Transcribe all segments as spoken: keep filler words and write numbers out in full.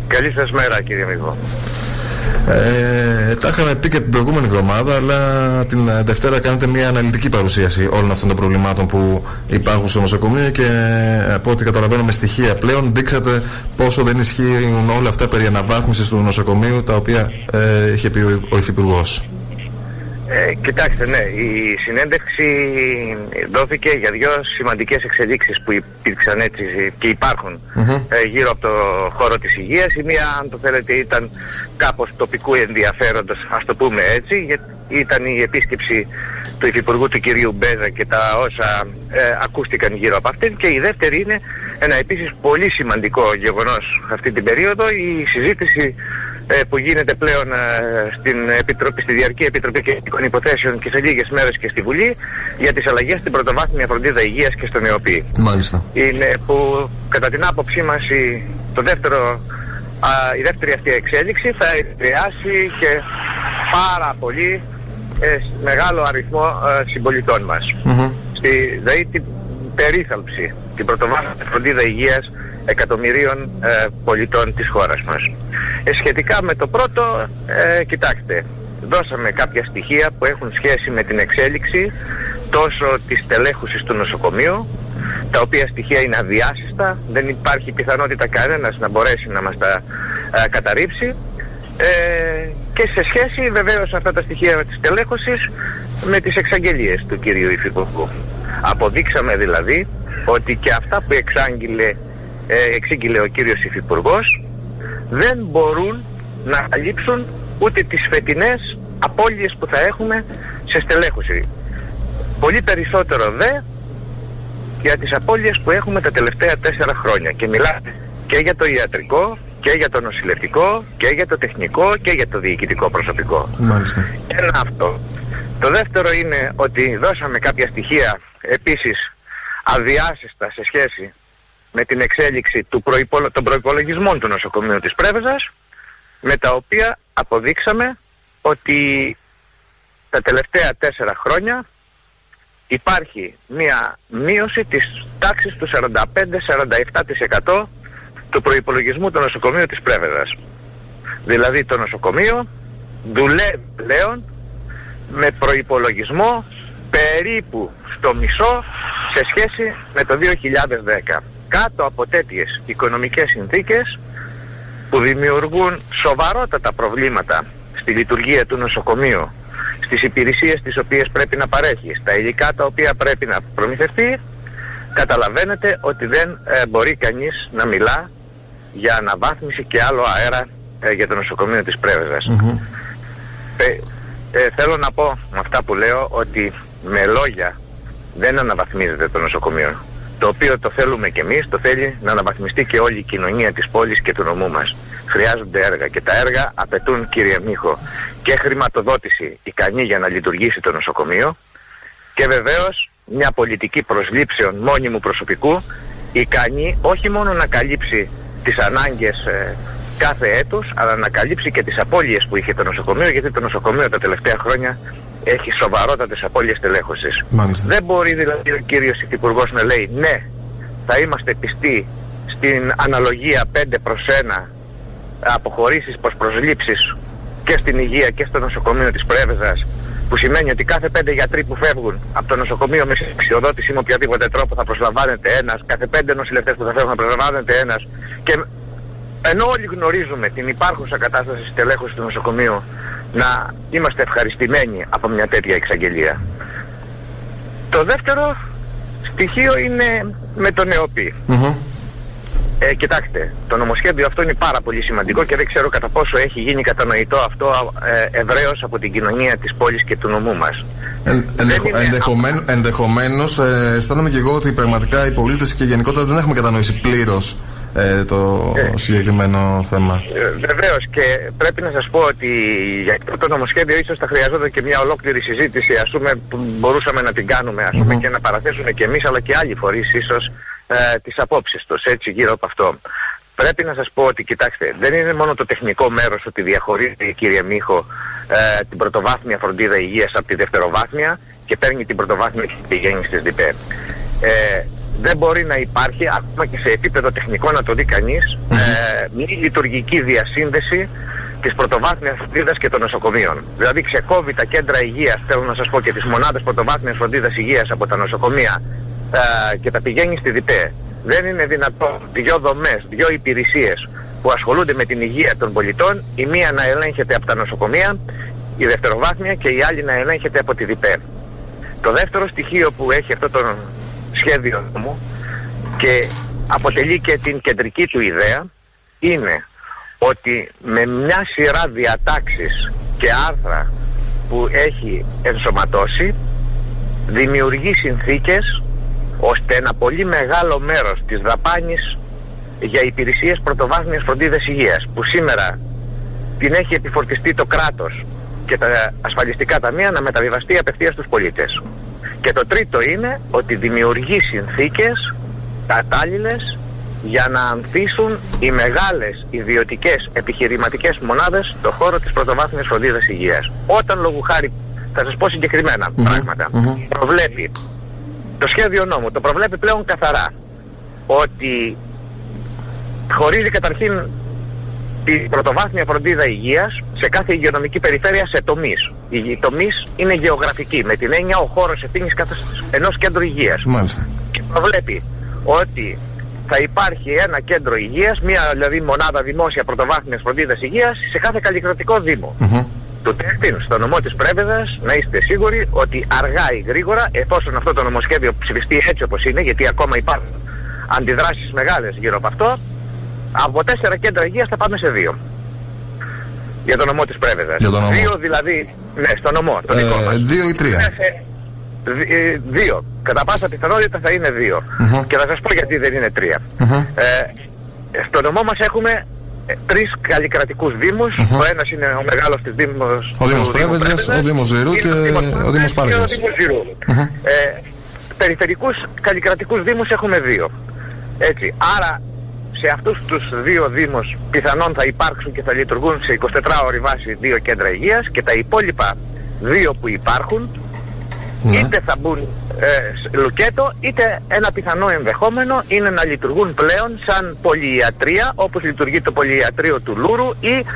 Καλή σας μέρα, κύριε Μίχο. Ε, τα είχαμε πει και την προηγούμενη εβδομάδα, αλλά την Δευτέρα κάνετε μια αναλυτική παρουσίαση όλων αυτών των προβλημάτων που υπάρχουν στο νοσοκομείο και από ό,τι καταλαβαίνω με στοιχεία πλέον δείξατε πόσο δεν ισχύουν όλα αυτά περί αναβάθμισης του νοσοκομείου, τα οποία ε, είχε πει ο, ο Υφυπουργός. Ε, κοιτάξτε, ναι, η συνέντευξη δόθηκε για δύο σημαντικές εξελίξεις που υπήρξαν έτσι και υπάρχουν mm-hmm. ε, γύρω από το χώρο της υγείας. Η μία, αν το θέλετε, ήταν κάπως τοπικού ενδιαφέροντος, ας το πούμε έτσι, γιατί ήταν η επίσκεψη του Υφυπουργού του κυρίου Μπέζα και τα όσα ε, ακούστηκαν γύρω από αυτήν, και η δεύτερη είναι ένα επίσης πολύ σημαντικό γεγονός αυτή την περίοδο, η συζήτηση που γίνεται πλέον στην, Επιτροπή, στη Διαρκή Επιτροπή Κοινωνικών Υποθέσεων και σε λίγες μέρες και στη Βουλή, για τις αλλαγές στην πρωτοβάθμια φροντίδα υγείας και στον ΕΟΠΗ. Μάλιστα. Είναι που κατά την άποψή μας η, το δεύτερο, α, η δεύτερη αυτή εξέλιξη θα επηρεάσει και πάρα πολύ ε, μεγάλο αριθμό ε, συμπολιτών μας. Mm-hmm. Στη, δηλαδή την περίθαλψη, την πρωτοβάθμια φροντίδα υγείας εκατομμυρίων ε, πολιτών της χώρας μας. Ε, σχετικά με το πρώτο, ε, κοιτάξτε, δώσαμε κάποια στοιχεία που έχουν σχέση με την εξέλιξη τόσο της τελέχουσης του νοσοκομείου, τα οποία στοιχεία είναι αδιάσυστα, δεν υπάρχει πιθανότητα κανένας να μπορέσει να μας τα ε, καταρρύψει, ε, και σε σχέση βεβαίως αυτά τα στοιχεία της τελέχωσης με τις εξαγγελίες του κυρίου Υφυπουργού. Αποδείξαμε δηλαδή ότι και αυτά που εξάγγειλε Ε, εξήγηλε ο κύριος Υφυπουργός δεν μπορούν να καλύψουν ούτε τις φετινές απώλειες που θα έχουμε σε στελέχωση. Πολύ περισσότερο δε για τις απώλειες που έχουμε τα τελευταία τέσσερα χρόνια, και μιλάμε και για το ιατρικό και για το νοσηλευτικό και για το τεχνικό και για το διοικητικό προσωπικό. Μάλιστα. Ένα αυτό. Το δεύτερο είναι ότι δώσαμε κάποια στοιχεία επίσης αδιάσυστα σε σχέση με την εξέλιξη του προϋπολο... των προϋπολογισμών του νοσοκομείου της Πρέβεζας, με τα οποία αποδείξαμε ότι τα τελευταία τέσσερα χρόνια υπάρχει μία μείωση της τάξης του σαράντα πέντε με σαράντα επτά τοις εκατό του προϋπολογισμού του νοσοκομείου της Πρέβεζας. Δηλαδή το νοσοκομείο δουλεύει πλέον με προϋπολογισμό περίπου στο μισό σε σχέση με το δύο χιλιάδες δέκα. Κάτω από τέτοιες οικονομικές συνθήκες που δημιουργούν σοβαρότατα προβλήματα στη λειτουργία του νοσοκομείου, στις υπηρεσίες τις οποίες πρέπει να παρέχει, στα υλικά τα οποία πρέπει να προμηθευτεί, καταλαβαίνετε ότι δεν ε, μπορεί κανείς να μιλά για αναβάθμιση και άλλο αέρα ε, για το νοσοκομείο της Πρέβεζας. Mm-hmm. Ε, ε, θέλω να πω με αυτά που λέω ότι με λόγια δεν αναβαθμίζεται το νοσοκομείο, το οποίο το θέλουμε και εμείς, το θέλει να αναβαθμιστεί και όλη η κοινωνία της πόλης και του νομού μας. Χρειάζονται έργα και τα έργα απαιτούν, κύριε Μίχο, και χρηματοδότηση ικανή για να λειτουργήσει το νοσοκομείο και βεβαίως μια πολιτική προσλήψεων μόνιμου προσωπικού ικανή όχι μόνο να καλύψει τις ανάγκες ε, κάθε έτους, αλλά να καλύψει και τις απώλειες που είχε το νοσοκομείο, γιατί το νοσοκομείο τα τελευταία χρόνια έχει σοβαρότατες απώλειες τελέχωσης. Δεν μπορεί δηλαδή ο κύριος Υφυπουργός να λέει ναι, θα είμαστε πιστοί στην αναλογία πέντε προς ένα αποχωρήσεις προς προσλήψεις και στην υγεία και στο νοσοκομείο της Πρέβεζας, που σημαίνει ότι κάθε πέντε γιατροί που φεύγουν από το νοσοκομείο με συνταξιοδότηση με οποιοδήποτε τρόπο θα προσλαμβάνεται ένας, κάθε πέντε νοσηλευτές που θα φεύγουν θα προσλαμβάνεται ένας, και ενώ όλοι γνωρίζουμε την υπάρχουσα κατάσταση της τελέχωσης του νοσοκομείου, να είμαστε ευχαριστημένοι από μια τέτοια εξαγγελία. Το δεύτερο στοιχείο είναι με τον ΕΟΠΗ. Mm-hmm. Ε, κοιτάξτε, το νομοσχέδιο αυτό είναι πάρα πολύ σημαντικό και δεν ξέρω κατά πόσο έχει γίνει κατανοητό αυτό ε, ευρέως από την κοινωνία της πόλης και του νομού μας. Εν, ενδεχο, είναι... ενδεχομέν, ενδεχομένως ε, αισθάνομαι και εγώ ότι πραγματικά οι πολίτες και γενικότερα δεν έχουμε κατανοήσει πλήρως ε, το ε, συγκεκριμένο θέμα. Ε, βεβαίως, και πρέπει να σας πω ότι για αυτό το νομοσχέδιο ίσως θα χρειαζόταν και μια ολόκληρη συζήτηση, ας πούμε, που μπορούσαμε να την κάνουμε, ας πούμε, mm-hmm. και να παραθέσουμε και εμείς αλλά και άλλοι φορείς ίσως ε, τις απόψεις τους έτσι γύρω από αυτό. Πρέπει να σας πω ότι, κοιτάξτε, δεν είναι μόνο το τεχνικό μέρος ότι διαχωρίζει, κύριε Μίχο, ε, την πρωτοβάθμια φροντίδα υγείας από τη δευτεροβάθμια και παίρνει την πρωτοβάθμια και πηγαίνει στις ΔΠΕ. Ε, δεν μπορεί να υπάρχει, ακόμα και σε επίπεδο τεχνικό να το δει κανείς, mm-hmm. ε, μη λειτουργική διασύνδεση της πρωτοβάθμιας φροντίδας και των νοσοκομείων. Δηλαδή ξεκόβει τα κέντρα υγείας, θέλω να σας πω, και τις μονάδες πρωτοβάθμιας φροντίδας υγείας από τα νοσοκομεία ε, και τα πηγαίνει στη ΔΠΕ. Δεν είναι δυνατόν δύο δομές, δύο υπηρεσίες που ασχολούνται με την υγεία των πολιτών, η μία να ελέγχεται από τα νοσοκομεία, η δευτεροβάθμια, και η άλλη να ελέγχεται από τη ΔΠΕ. Το δεύτερο στοιχείο που έχει αυτό το σχέδιο μου και αποτελεί και την κεντρική του ιδέα είναι ότι με μια σειρά διατάξεις και άρθρα που έχει ενσωματώσει δημιουργεί συνθήκες ώστε ένα πολύ μεγάλο μέρος της δαπάνης για υπηρεσίες πρωτοβάθμιας φροντίδας υγείας, που σήμερα την έχει επιφορτιστεί το κράτος και τα ασφαλιστικά ταμεία, να μεταβιβαστεί απευθείας στους πολίτες. Και το τρίτο είναι ότι δημιουργεί συνθήκες κατάλληλες για να ανθίσουν οι μεγάλες ιδιωτικές επιχειρηματικές μονάδες στον χώρο της πρωτοβάθμιας φροντίδας υγείας. Όταν, λόγου χάρη, θα σας πω συγκεκριμένα mm-hmm. πράγματα, mm-hmm. προβλέπει το σχέδιο νόμου, το προβλέπει πλέον καθαρά, ότι χωρίζει καταρχήν την πρωτοβάθμια φροντίδα υγείας σε κάθε υγειονομική περιφέρεια σε τομείς. Οι τομείς είναι γεωγραφικοί, με την έννοια ο χώρος ευθύνης κάθε ενός κέντρου υγείας. Μάλιστα. Και προβλέπει ότι θα υπάρχει ένα κέντρο υγείας, μια δηλαδή μονάδα δημόσια πρωτοβάθμιας φροντίδας υγείας σε κάθε καλλικρατικό δήμο. Mm-hmm. Του τέστην στο νομό της Πρέβεζας να είστε σίγουροι ότι αργά ή γρήγορα, εφόσον αυτό το νομοσχέδιο ψηφιστεί έτσι όπως είναι, γιατί ακόμα υπάρχουν αντιδράσεις μεγάλες γύρω από αυτό, από τέσσερα κέντρα υγείας θα πάμε σε δύο. Για το νομό της Πρέβεζας. Για το νομό. Δύο δηλαδή, ναι, στο νομό, το δικό ε, μας. Δύο ή τρία. Σε, δι, δύο. Κατά πάσα πιθανότητα θα είναι δύο. Mm-hmm. Και θα σας πω γιατί δεν είναι τρία. Mm-hmm. Ε, στο νομό μας έχουμε ε, τρεις καλλικρατικούς δήμους. Mm-hmm. Ο ένας είναι ο μεγάλος της δήμος. Ο Δήμος Πρέβεζας, ο Δήμος Ζηρού και ο Δήμος Πάργας. Mm-hmm. Ε, περιφερικούς καλλικρατικούς δήμους έχουμε δύο. Έτσι. Άρα σε αυτούς τους δύο δήμους πιθανόν θα υπάρξουν και θα λειτουργούν σε εικοσιτετράωρη βάση δύο κέντρα υγείας, και τα υπόλοιπα δύο που υπάρχουν ναι. είτε θα μπουν ε, λουκέτο, είτε ένα πιθανό ενδεχόμενο είναι να λειτουργούν πλέον σαν πολυιατρία, όπως λειτουργεί το πολυιατρείο του Λούρου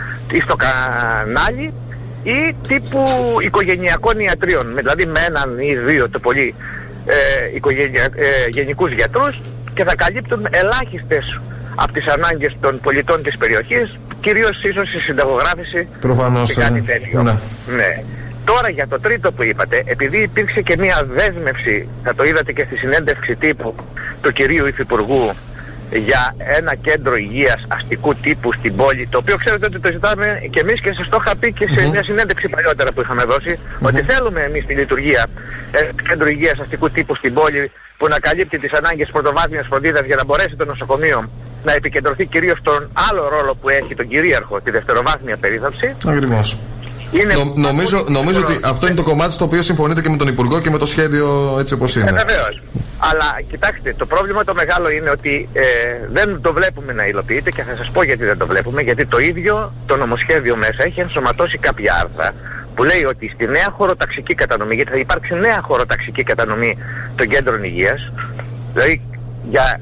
ή στο Κανάλι, ή τύπου οικογενειακών ιατρίων, δηλαδή με έναν ή δύο το πολύ ε, οικογενεια, ε, γενικούς γιατρούς, και θα καλύπτουν ελάχιστες από τις ανάγκες των πολιτών της περιοχής, κυρίως ίσως η συνταγογράφηση. Προφανώς, και κάτι τέτοιο. Ναι. Ναι. Τώρα για το τρίτο που είπατε, επειδή υπήρξε και μια δέσμευση, θα το είδατε και στη συνέντευξη τύπου του κυρίου Υφυπουργού, για ένα κέντρο υγείας αστικού τύπου στην πόλη, το οποίο ξέρετε ότι το ζητάμε και εμείς, και σας το είχα πει και σε mm-hmm. μια συνέντευξη παλιότερα που είχαμε δώσει, mm-hmm. ότι θέλουμε εμείς τη λειτουργία ένα κέντρο υγείας αστικού τύπου στην πόλη, που να καλύπτει τις ανάγκες πρωτοβάθμιας φροντίδας, για να μπορέσει το νοσοκομείο να επικεντρωθεί κυρίως στον άλλο ρόλο που έχει, τον κυρίαρχο, τη δευτεροβάθμια περίθαλψη. Ακριβώς. Είναι Νο, νομίζω νομίζω ότι αυτό είναι το κομμάτι στο οποίο συμφωνείτε και με τον Υπουργό και με το σχέδιο έτσι όπως είναι. Ε, βεβαίως. Αλλά κοιτάξτε, το πρόβλημα το μεγάλο είναι ότι ε, δεν το βλέπουμε να υλοποιείται, και θα σας πω γιατί δεν το βλέπουμε. Γιατί το ίδιο το νομοσχέδιο μέσα έχει ενσωματώσει κάποια άρθρα που λέει ότι στη νέα χωροταξική κατανομή, γιατί θα υπάρξει νέα χωροταξική κατανομή των κέντρων υγείας, δηλαδή για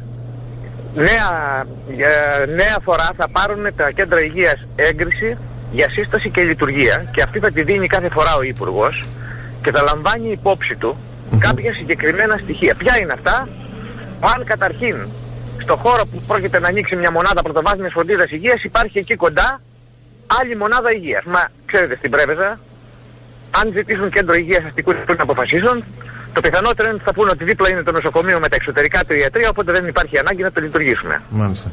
νέα, για νέα φορά θα πάρουν τα κέντρα υγείας έγκριση για σύσταση και λειτουργία, και αυτή θα τη δίνει κάθε φορά ο Υπουργός και θα λαμβάνει υπόψη του mm-hmm. κάποια συγκεκριμένα στοιχεία. Ποια είναι αυτά? Αν καταρχήν στο χώρο που πρόκειται να ανοίξει μια μονάδα πρωτοβάθμιας φροντίδας υγείας υπάρχει εκεί κοντά άλλη μονάδα υγείας. Μα ξέρετε, στην Πρέβεζα, αν ζητήσουν κέντρο υγείας αστικού που να αποφασίσουν, το πιθανότερο είναι ότι θα πούνε ότι δίπλα είναι το νοσοκομείο με τα εξωτερικά του ιατρία, οπότε δεν υπάρχει ανάγκη να το λειτουργήσουμε. Μάλιστα.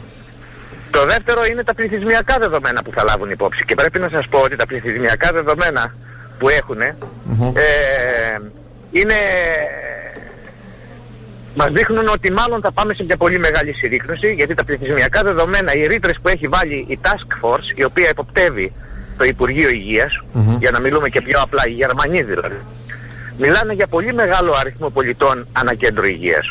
Το δεύτερο είναι τα πληθυσμιακά δεδομένα που θα λάβουν υπόψη, και πρέπει να σας πω ότι τα πληθυσμιακά δεδομένα που έχουν mm-hmm. ε, είναι, μας δείχνουν ότι μάλλον θα πάμε σε μια πολύ μεγάλη συρρίκνωση, γιατί τα πληθυσμιακά δεδομένα, οι ρήτρες που έχει βάλει η Task Force, η οποία εποπτεύει το Υπουργείο Υγείας, mm-hmm. για να μιλούμε και πιο απλά, οι Γερμανοί δηλαδή, μιλάνε για πολύ μεγάλο αριθμό πολιτών ανά κέντρο υγείας.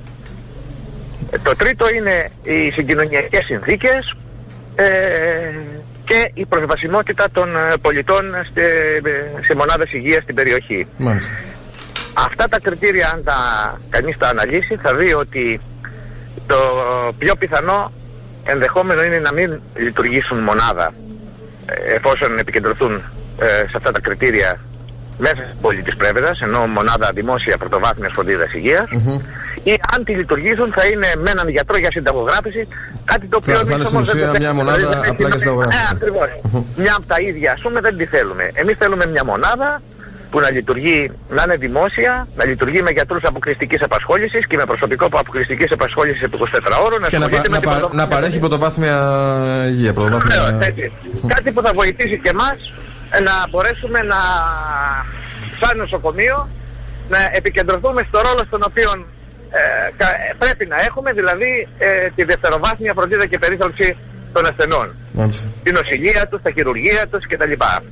Το τρίτο είναι οι συγκοινωνιακές συνθήκες ε, και η προσβασιμότητα των πολιτών σε, σε μονάδες υγείας στην περιοχή. Μάλιστα. Αυτά τα κριτήρια, αν τα κανείς τα αναλύσει, θα δει ότι το πιο πιθανό ενδεχόμενο είναι να μην λειτουργήσουν μονάδα εφόσον επικεντρωθούν ε, σε αυτά τα κριτήρια μέσα στην πόλη της Πρέβεζας, ενώ μονάδα δημόσια πρωτοβάθμιας φροντίδας υγείας, mm-hmm. ή αν τη λειτουργήσουν θα είναι με έναν γιατρό για συνταγογράφηση, κάτι το οποίο θα, θα είναι στην ουσία μια μονάδα δηλαδή, απλά για συνταγογράφηση. Ε, ακριβώς. Mm-hmm. Μια από τα ίδια, ας πούμε, δεν τη θέλουμε. Εμείς θέλουμε μια μονάδα που να λειτουργεί, να είναι δημόσια, να λειτουργεί με γιατρούς αποκλειστικής απασχόλησης και με προσωπικό από αποκλειστικής απασχόλησης επί είκοσι τέσσερα ώρων. Και να, πα, να, πα, να παρέχει πρωτοβάθμια υγεία. Πρωτοβάθμια... Βέβαια, κάτι που θα βοηθήσει και εμάς να μπορέσουμε να, σαν νοσοκομείο, να επικεντρωθούμε στο ρόλο στον οποίο ε, κα, πρέπει να έχουμε, δηλαδή ε, τη δευτεροβάθμια φροντίδα και περίθαλψη των ασθενών. Μάλιστα. Την νοσηλεία τους, τα χειρουργεία τους κτλ.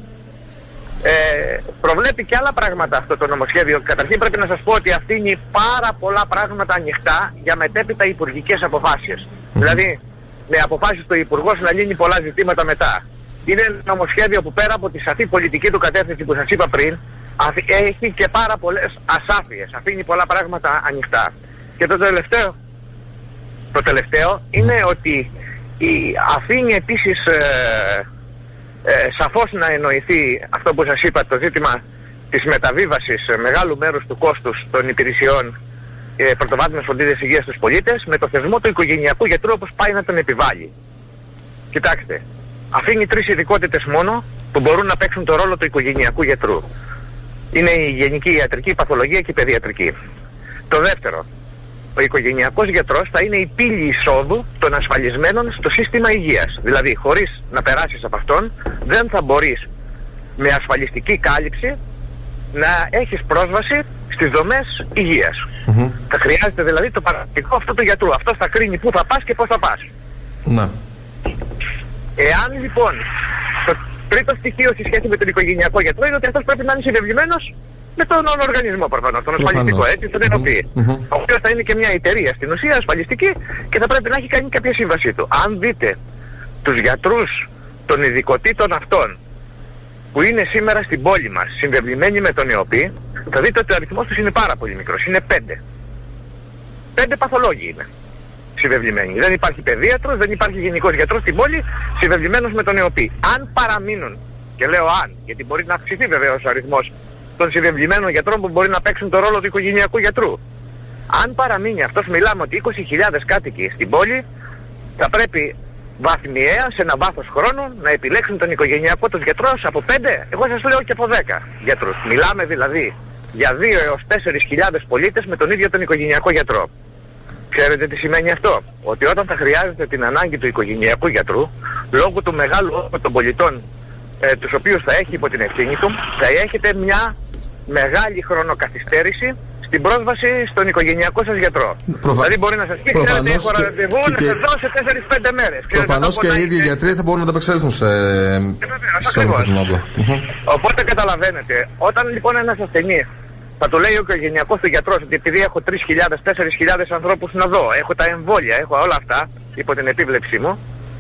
Ε, προβλέπει και άλλα πράγματα αυτό το νομοσχέδιο. Καταρχήν πρέπει να σας πω ότι αφήνει πάρα πολλά πράγματα ανοιχτά για μετέπειτα υπουργικές αποφάσεις. Mm-hmm. Δηλαδή με αποφάσεις του Υπουργός να λύνει πολλά ζητήματα μετά. Είναι ένα νομοσχέδιο που πέρα από τη σαφή πολιτική του κατεύθυνση που σας είπα πριν, έχει και πάρα πολλές ασάφειες. Αφήνει πολλά πράγματα ανοιχτά. Και το τελευταίο, το τελευταίο είναι ότι η, αφήνει επίσης ε, Ε, σαφώς να εννοηθεί αυτό που σας είπα, το ζήτημα της μεταβίβασης ε, μεγάλου μέρους του κόστους των υπηρεσιών ε, πρωτοβάθμιας φροντίδας υγείας στους πολίτες με το θεσμό του οικογενειακού γιατρού όπως πάει να τον επιβάλλει. Κοιτάξτε, αφήνει τρεις ειδικότητες μόνο που μπορούν να παίξουν το ρόλο του οικογενειακού γιατρού. Είναι η γενική ιατρική, η παθολογία και η παιδιατρική. Το δεύτερο, ο οικογενειακός γιατρός θα είναι η πύλη εισόδου των ασφαλισμένων στο σύστημα υγείας. Δηλαδή, χωρίς να περάσεις από αυτόν, δεν θα μπορείς με ασφαλιστική κάλυψη να έχεις πρόσβαση στις δομές υγείας. Mm-hmm. Θα χρειάζεται δηλαδή το παραδειγμα αυτό του γιατρού. Αυτός θα κρίνει πού θα πας και πώς θα πας. Ναι. Εάν λοιπόν το τρίτο στοιχείο σε σχέση με τον οικογενειακό γιατρό είναι ότι αυτός πρέπει να είναι συνδεδεμένος με τον οργανισμό προφανώς, τον ασφαλιστικό, έτσι, τον ενωπεί. Mm-hmm. Ο οποίος θα είναι και μια εταιρεία στην ουσία ασφαλιστική και θα πρέπει να έχει κάνει κάποια σύμβασή του. Αν δείτε τους γιατρούς των ειδικοτήτων αυτών που είναι σήμερα στην πόλη μας συνδεβλημένοι με τον ΕΟΠΗ, θα δείτε ότι ο αριθμός τους είναι πάρα πολύ μικρός. Είναι πέντε. Πέντε παθολόγοι είναι συνδεβλημένοι. Δεν υπάρχει παιδίατρος, δεν υπάρχει γενικός γιατρός στην πόλη συνδεβλημένος με τον ΕΟΠΗ. Αν παραμείνουν, και λέω αν, γιατί μπορεί να αυξηθεί βεβαίως ο αριθμός των συνδεβλημένων γιατρών που μπορεί να παίξουν το ρόλο του οικογενειακού γιατρού. Αν παραμείνει αυτός, μιλάμε ότι είκοσι χιλιάδες κάτοικοι στην πόλη θα πρέπει βαθμιαία σε ένα βάθος χρόνου να επιλέξουν τον οικογενειακό τους γιατρό από πέντε, εγώ σας λέω και από δέκα γιατρούς. Μιλάμε δηλαδή για δύο έως τέσσερις χιλιάδες πολίτες με τον ίδιο τον οικογενειακό γιατρό. Ξέρετε τι σημαίνει αυτό? Ότι όταν θα χρειάζεται την ανάγκη του οικογενειακού γιατρού, λόγω του μεγάλου όγκου των πολιτών ε, τους οποίους θα έχει υπό την ευθύνη του, θα έχετε μια μεγάλη χρονοκαθυστέρηση στην πρόσβαση στον οικογενειακό σας γιατρό. Προφα... Δηλαδή μπορεί να σας πει, ξέρετε, έχω ραντεβού να σας δώσω τέσσερις πέντε μέρες. Προφανώς και οι ίδιοι γιατροί θα μπορούν να τα απεξέλθουν σε... σε όλο αυτόν τον όγκο. Οπότε καταλαβαίνετε, όταν λοιπόν ένας ασθενής θα του λέει ο οικογενειακός του γιατρός ότι επειδή έχω τρεις χιλιάδες με τέσσερις χιλιάδες ανθρώπους να δω, έχω τα εμβόλια, έχω όλα αυτά υπό την επίβλεψή μου,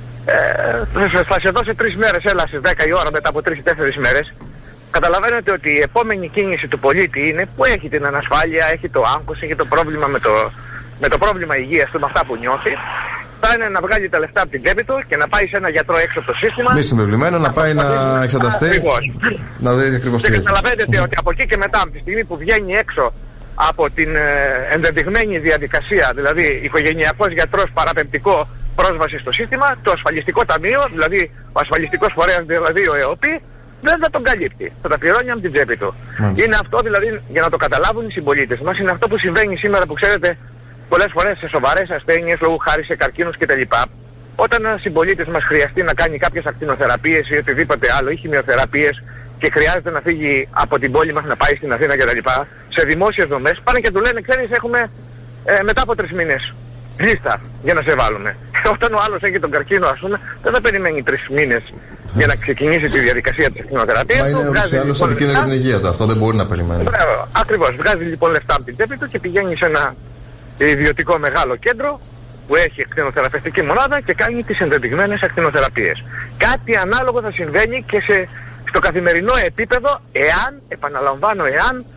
ε, θα σε δώσει τρεις μέρες, έλα στις δέκα η ώρα μετά από τρεις τέσσερις μέρες. Καταλαβαίνετε ότι η επόμενη κίνηση του πολίτη είναι που έχει την ανασφάλεια, έχει το άγχος, έχει το πρόβλημα με το, με το πρόβλημα υγείας του, με αυτά που νιώθει. Θα είναι να βγάλει τα λεφτά από την τσέπη του και να πάει σε ένα γιατρό έξω από το σύστημα. Μη συμβεβλημένο, να πάει να εξεταστεί. Να δει ακριβώς τι. Και καταλαβαίνετε ότι από εκεί και μετά, από τη στιγμή που βγαίνει έξω από την ε, ενδεδειγμένη διαδικασία, δηλαδή οικογενειακός γιατρός παραπεμπτικό πρόσβαση στο σύστημα, το ασφαλιστικό ταμείο, δηλαδή ο ασφαλιστικός φορέας, δηλαδή ο ΕΟΠΗ, δεν θα τον καλύπτει. Θα τα πληρώνει από την τσέπη του. Μάλιστα. Είναι αυτό δηλαδή, για να το καταλάβουν οι συμπολίτες μας, είναι αυτό που συμβαίνει σήμερα που ξέρετε πολλές φορές σε σοβαρές ασθένειες, λόγω χάρη σε καρκίνους κτλ. Όταν ένας συμπολίτης μας χρειαστεί να κάνει κάποιες ακτινοθεραπείες ή οτιδήποτε άλλο ή χημειοθεραπείες και χρειάζεται να φύγει από την πόλη μας να πάει στην Αθήνα κτλ. Σε δημόσιες δομές πάνε και του λένε, ξέρεις, έχουμε ε, μετά από τρεις μήνες λίστα για να σε βάλουμε. Όταν ο άλλος έχει τον καρκίνο, ας πούμε, δεν θα περιμένει τρεις μήνες για να ξεκινήσει τη διαδικασία της ακτινοθεραπείας. Μα είναι ούτως ή άλλως επικίνδυνο για την υγεία του. Αυτό δεν μπορεί να περιμένει. Ακριβώς. Βγάζει λοιπόν λεφτά από την τσέπη του και πηγαίνει σε ένα ιδιωτικό μεγάλο κέντρο που έχει ακτινοθεραπευτική μονάδα και κάνει τις ενδεδειγμένες ακτινοθεραπείες. Κάτι ανάλογο θα συμβαίνει και σε, στο καθημερινό επίπεδο, εάν, επαναλαμβάνω, εάν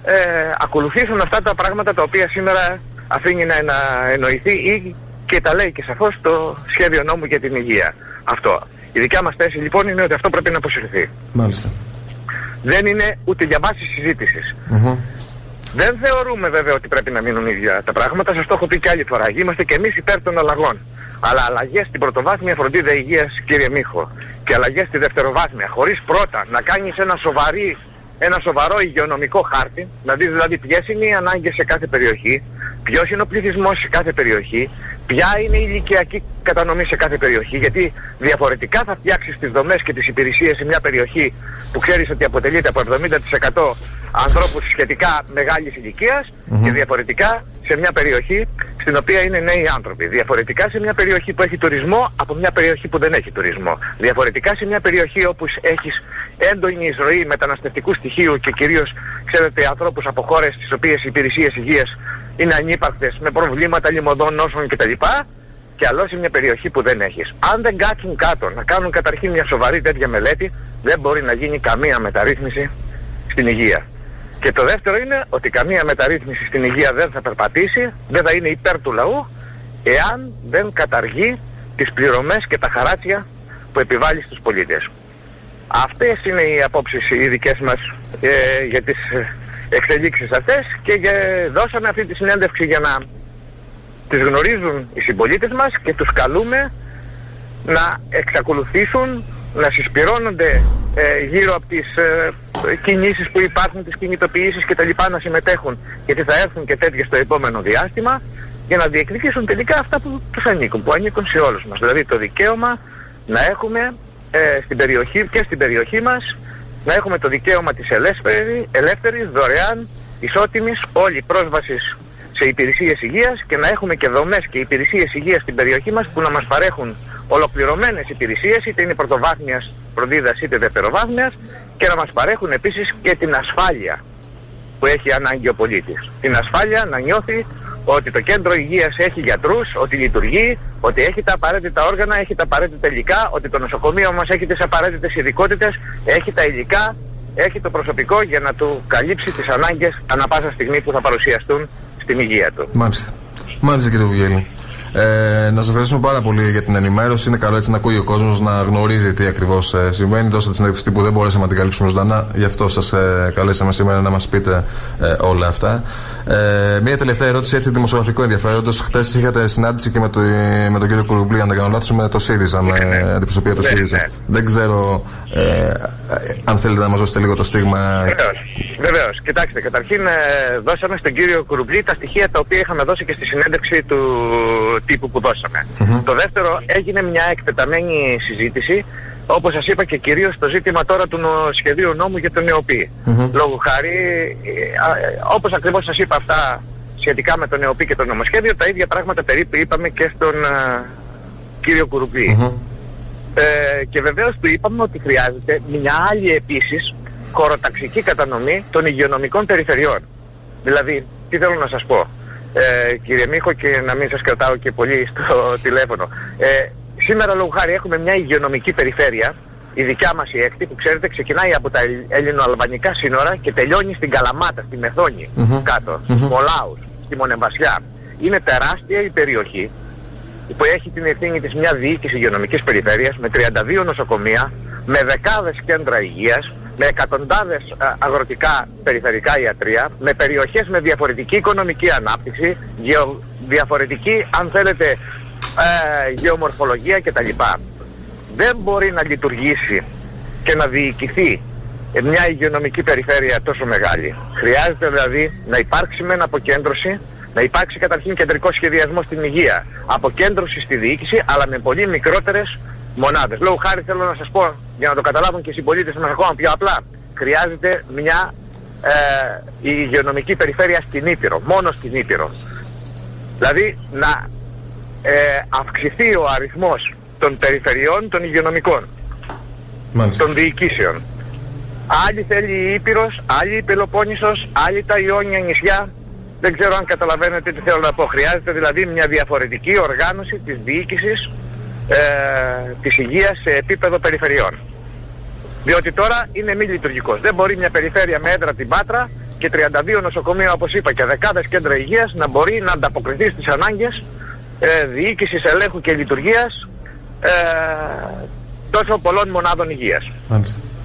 ε, ακολουθήσουν αυτά τα πράγματα τα οποία σήμερα αφήνει να, να εννοηθεί ή και τα λέει και σαφώς το σχέδιο νόμου για την υγεία. Αυτό. Η δικιά μας θέση λοιπόν είναι ότι αυτό πρέπει να αποσυρθεί. Μάλιστα. Δεν είναι ούτε για βάση συζήτησης. Mm-hmm. Δεν θεωρούμε βέβαια ότι πρέπει να μείνουν ίδια τα πράγματα. Σας το έχω πει και άλλη φορά. Είμαστε και εμείς υπέρ των αλλαγών. Αλλά αλλαγές στην πρωτοβάθμια φροντίδα υγείας, κύριε Μίχο, και αλλαγές στη δευτεροβάθμια, χωρίς πρώτα να κάνεις ένα, σοβαρή, ένα σοβαρό υγειονομικό χάρτη, να δεις δηλαδή ποιες είναι οι ανάγκες σε κάθε περιοχή, ποιος είναι ο πληθυσμός σε κάθε περιοχή, ποια είναι η ηλικιακή κατανομή σε κάθε περιοχή, γιατί διαφορετικά θα φτιάξεις τις δομές και τις υπηρεσίες σε μια περιοχή που ξέρεις ότι αποτελείται από εβδομήντα τοις εκατό ανθρώπους σχετικά μεγάλης ηλικίας mm-hmm. και διαφορετικά σε μια περιοχή στην οποία είναι νέοι άνθρωποι. Διαφορετικά σε μια περιοχή που έχει τουρισμό από μια περιοχή που δεν έχει τουρισμό. Διαφορετικά σε μια περιοχή όπου έχεις έντονη εισρωή μεταναστευτικού στοιχείου και κυρίως, ξέρετε, ανθρώπους από χώρες στις οποίες οι υπηρεσίες υγείας είναι ανύπαρκτες με προβλήματα λιμωδών, νόσων κτλ. Και άλλο σε μια περιοχή που δεν έχεις. Αν δεν κάτσουν κάτω να κάνουν καταρχήν μια σοβαρή τέτοια μελέτη, δεν μπορεί να γίνει καμία μεταρρύθμιση στην υγεία. Και το δεύτερο είναι ότι καμία μεταρρύθμιση στην υγεία δεν θα περπατήσει, δεν θα είναι υπέρ του λαού, εάν δεν καταργεί τις πληρωμές και τα χαράτσια που επιβάλλει στους πολίτες. Αυτές είναι οι απόψεις οι δικές μας ε, για τις εξελίξεις αυτές και για, δώσαμε αυτή τη συνέντευξη για να τις γνωρίζουν οι συμπολίτες μας και τους καλούμε να εξακολουθήσουν να συσπυρώνονται ε, γύρω από τις ε, κινήσεις που υπάρχουν, τις κινητοποιήσεις και τα λοιπά, να συμμετέχουν, γιατί θα έρθουν και τέτοιες στο επόμενο διάστημα, για να διεκδικήσουν τελικά αυτά που τους ανήκουν, που ανήκουν σε όλους μας. Δηλαδή το δικαίωμα να έχουμε ε, στην περιοχή και στην περιοχή μας να έχουμε το δικαίωμα της ελεύθερη, ελεύθερης, δωρεάν, ισότιμης, όλη πρόσβασης σε υπηρεσίες υγείας και να έχουμε και δομές και υπηρεσίες υγείας στην περιοχή μας που να μας παρέχουν ολοκληρωμένες υπηρεσίες, είτε είναι πρωτοβάθμιας φροντίδας είτε δευτεροβάθμιας, και να μας παρέχουν επίσης και την ασφάλεια που έχει ανάγκη ο πολίτης. Την ασφάλεια να νιώθει ότι το κέντρο υγείας έχει γιατρούς, ότι λειτουργεί, ότι έχει τα απαραίτητα όργανα, έχει τα απαραίτητα υλικά, ότι το νοσοκομείο μας έχει τις απαραίτητες ειδικότητες, έχει τα υλικά, έχει το προσωπικό για να του καλύψει τις ανάγκες ανά πάσα στιγμή που θα παρουσιαστούν στην υγεία του. Μάλιστα. Μάλιστα, κύριε Βουγγέλη. Ε, να σας ευχαριστούμε πάρα πολύ για την ενημέρωση. Είναι καλό έτσι να ακούει ο κόσμος, να γνωρίζει τι ακριβώς ε, συμβαίνει. Τόσο τη συνέντευξη που δεν μπορέσαμε να την καλύψουμε ζωντανά. Γι' αυτό σας ε, καλέσαμε σήμερα να μας πείτε ε, όλα αυτά. Ε, μία τελευταία ερώτηση, έτσι δημοσιογραφικού ενδιαφέροντος. Χτες είχατε συνάντηση και με, το, με τον κύριο Κουρουμπλή, αν δεν κάνω λάθος, με το ΣΥΡΙΖΑ, με αντιπροσωπεία του ΣΥΡΙΖΑ. Ναι, ναι. Δεν ξέρω ε, αν θέλετε να μας δώσετε λίγο το στίγμα. Βεβαίως. Βεβαίως. Κοιτάξτε, καταρχήν ε, δώσαμε στον κύριο Κουρουμπλή τα στοιχεία τα οποία είχαμε δώσει και στη συνέντευξη του τύπου που δώσαμε. Mm-hmm. Το δεύτερο, έγινε μια εκτεταμένη συζήτηση, όπως σας είπα, και κυρίως το ζήτημα τώρα του σχεδίου νόμου για τον ΝΕΟΠΗ. Mm-hmm. Λόγω χάρη, όπως ακριβώς σας είπα αυτά σχετικά με τον ΝΕΟΠΗ και το νομοσχέδιο, τα ίδια πράγματα περίπου είπαμε και στον uh, κύριο Κουρουμπλή. Mm-hmm. Ε, και βεβαίως του είπαμε ότι χρειάζεται μια άλλη επίσης χωροταξική κατανομή των υγειονομικών περιφερειών. Δηλαδή, τι θέλω να σας πω. Ε, κύριε Μίχο, και να μην σας κρατάω και πολύ στο τηλέφωνο. Ε, σήμερα λόγω χάρη έχουμε μια υγειονομική περιφέρεια, η δικιά μας η έκτη, που ξέρετε ξεκινάει από τα ελληνοαλβανικά σύνορα και τελειώνει στην Καλαμάτα, στη Μεθόνη, mm-hmm. κάτω, στους mm-hmm. Μολάους, στη Μονεμβασιά. Είναι τεράστια η περιοχή που έχει την ευθύνη της μια διοίκηση υγειονομικής περιφέρειας με τριάντα δύο νοσοκομεία, με δεκάδες κέντρα υγείας, με εκατοντάδες αγροτικά περιφερικά ιατρεία, με περιοχές με διαφορετική οικονομική ανάπτυξη, γεω, διαφορετική, αν θέλετε, ε, γεωμορφολογία κτλ. Δεν μπορεί να λειτουργήσει και να διοικηθεί μια υγειονομική περιφέρεια τόσο μεγάλη. Χρειάζεται δηλαδή να υπάρξει μεν αποκέντρωση, να υπάρξει καταρχήν κεντρικό σχεδιασμό στην υγεία, αποκέντρωση στη διοίκηση, αλλά με πολύ μικρότερες μονάδες. Λόγω χάρη θέλω να σας πω, για να το καταλάβουν και οι συμπολίτες μας ακόμα πιο απλά, χρειάζεται μια ε, υγειονομική περιφέρεια στην Ήπειρο, μόνο στην Ήπειρο. Δηλαδή να ε, αυξηθεί ο αριθμός των περιφερειών των υγειονομικών, μάλιστα, των διοικήσεων. Άλλη θέλει η Ήπειρος, άλλη η Πελοπόννησος, άλλη τα Ιόνια νησιά. Δεν ξέρω αν καταλαβαίνετε τι θέλω να πω. Χρειάζεται δηλαδή μια διαφορετική οργάνωση της διοίκησης ε, της υγείας σε επίπεδο περιφερειών. Διότι τώρα είναι μη λειτουργικός. Δεν μπορεί μια περιφέρεια με έδρα την Πάτρα και τριάντα δύο νοσοκομεία, όπως είπα, και δεκάδες κέντρα υγείας να μπορεί να ανταποκριθεί στις ανάγκες ε, διοίκησης, ελέγχου και λειτουργίας ε, τόσο πολλών μονάδων υγείας. Μάλιστα.